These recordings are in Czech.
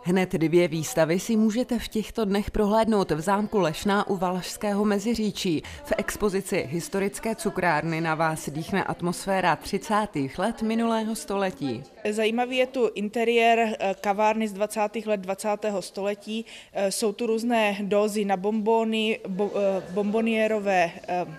Hned 2 výstavy si můžete v těchto dnech prohlédnout v zámku Lešná u Valašského Meziříčí. V expozici historické cukrárny na vás dýchne atmosféra 30. let minulého století. Zajímavý je tu interiér kavárny z 20. let 20. století. Jsou tu různé dózy na bonbony, bonboniérové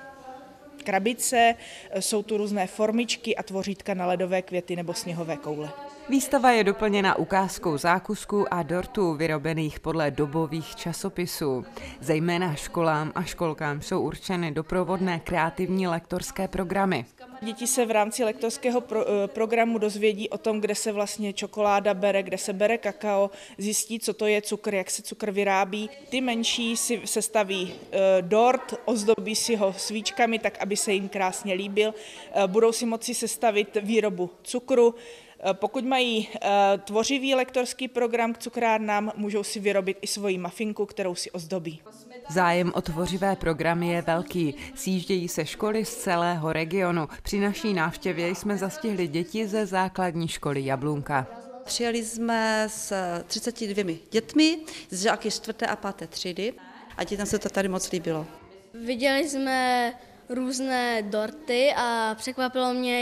krabice, jsou tu různé formičky a tvořítka na ledové květy nebo sněhové koule. Výstava je doplněna ukázkou zákusků a dortů vyrobených podle dobových časopisů. Zejména školám a školkám jsou určeny doprovodné kreativní lektorské programy. Děti se v rámci lektorského programu dozvědí o tom, kde se vlastně čokoláda bere, kde se bere kakao, zjistí, co to je cukr, jak se cukr vyrábí. Ty menší si sestaví dort, ozdobí si ho svíčkami, tak aby se jim krásně líbil. Budou si moci sestavit výrobu cukru. Pokud mají tvořivý lektorský program k cukrárnám, můžou si vyrobit i svoji mafinku, kterou si ozdobí. Zájem o tvořivé programy je velký. Sjíždějí se školy z celého regionu. Při naší návštěvě jsme zastihli děti ze základní školy Jablunka. Přijeli jsme s 32 dětmi, z žáky 4. a 5. třídy a dětem se to tady moc líbilo. Viděli jsme různé dorty a překvapilo mě,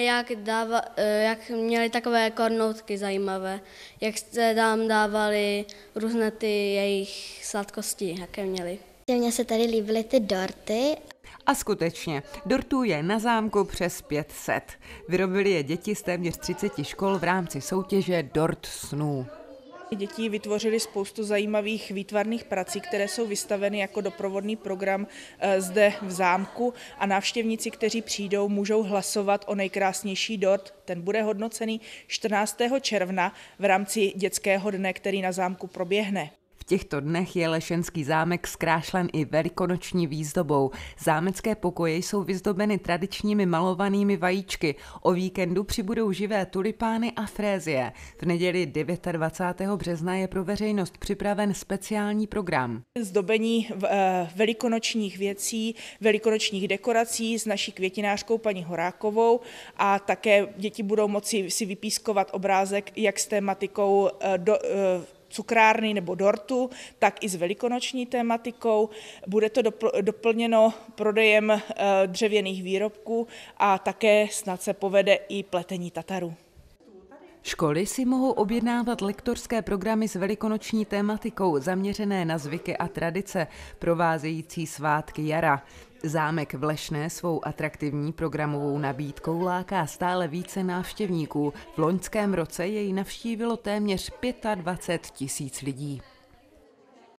jak měli takové kornoutky zajímavé, jak se tam dávali různé ty jejich sladkosti, jaké měli. Mně se tady líbily ty dorty. A skutečně, dortů je na zámku přes 500. Vyrobili je děti z téměř 30 škol v rámci soutěže Dort snů. Děti vytvořili spoustu zajímavých výtvarných prací, které jsou vystaveny jako doprovodný program zde v zámku a návštěvníci, kteří přijdou, můžou hlasovat o nejkrásnější dort. Ten bude hodnocený 14. června v rámci dětského dne, který na zámku proběhne. V těchto dnech je Lešenský zámek zkrášlen i velikonoční výzdobou. Zámecké pokoje jsou vyzdobeny tradičními malovanými vajíčky. O víkendu přibudou živé tulipány a frézie. V neděli 29. března je pro veřejnost připraven speciální program. Zdobení velikonočních věcí, velikonočních dekorací s naší květinářkou paní Horákovou a také děti budou moci si vypískovat obrázek jak s tématikou cukrárny nebo dortu, tak i s velikonoční tématikou. Bude to doplněno prodejem dřevěných výrobků a také snad se povede i pletení tatarů. Školy si mohou objednávat lektorské programy s velikonoční tématikou zaměřené na zvyky a tradice, provázející svátky jara. Zámek v Lešné svou atraktivní programovou nabídkou láká stále více návštěvníků. V loňském roce jej navštívilo téměř 25 000 lidí.